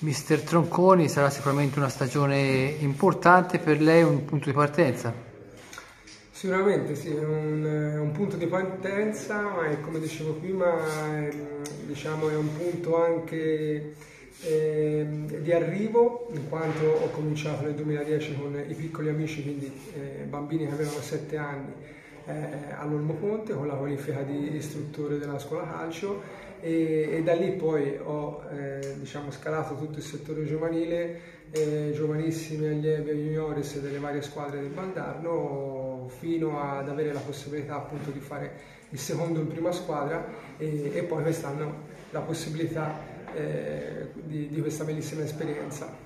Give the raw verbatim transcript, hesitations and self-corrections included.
mister Tronconi, sarà sicuramente una stagione importante per lei, un punto di partenza. Sicuramente sì, è un, è un punto di partenza, ma è, come dicevo prima, è, diciamo, è un punto anche eh, di arrivo, in quanto ho cominciato nel duemiladieci con i piccoli amici, quindi eh, bambini che avevano sette anni, eh, all'Olmo Ponte con la qualifica di istruttore della scuola calcio, e, e da lì poi ho eh, diciamo, scalato tutto il settore giovanile, eh, giovanissimi, allievi e juniores delle varie squadre del Bandarno, fino ad avere la possibilità appunto di fare il secondo in prima squadra, e, e poi quest'anno la possibilità eh, di, di questa bellissima esperienza.